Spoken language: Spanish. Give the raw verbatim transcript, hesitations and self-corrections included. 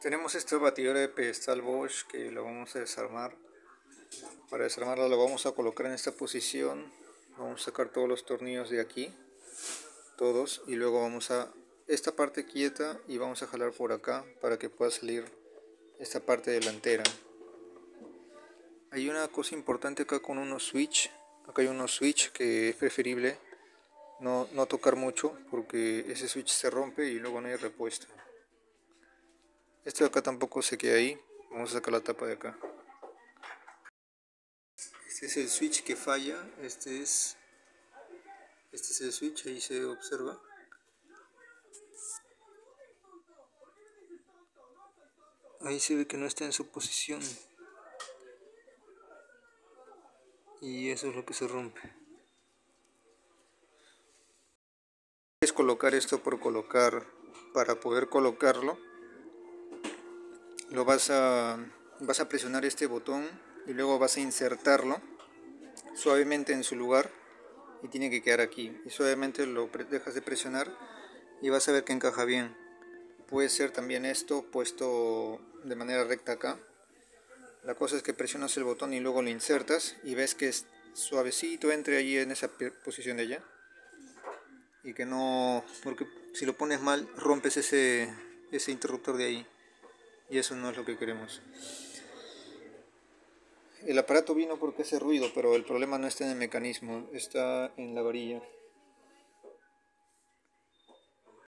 Tenemos esta batidora de pedestal Bosch que lo vamos a desarmar. Para desarmarla lo vamos a colocar en esta posición. Vamos a sacar todos los tornillos de aquí, todos, y luego vamos a esta parte quieta y vamos a jalar por acá para que pueda salir esta parte delantera. Hay una cosa importante acá con unos switch. Acá hay unos switch que es preferible no, no tocar mucho porque ese switch se rompe y luego no hay repuesto. Este de acá tampoco se queda ahí. Vamos a sacar la tapa de acá. Este es el switch que falla. Este es, este es el switch, ahí se observa. Ahí se ve que no está en su posición. Y eso es lo que se rompe. Es colocar esto por colocar. Para poder colocarlo, lo vas a, vas a presionar este botón y luego vas a insertarlo suavemente en su lugar. Y tiene que quedar aquí. Y suavemente lo dejas de presionar y vas a ver que encaja bien. Puede ser también esto puesto de manera recta acá. La cosa es que presionas el botón y luego lo insertas y ves que es suavecito, entre allí en esa posición de allá. Y que no, porque si lo pones mal rompes ese, ese interruptor de ahí. Y eso no es lo que queremos. El aparato vino porque hace ruido, pero el problema no está en el mecanismo, está en la varilla.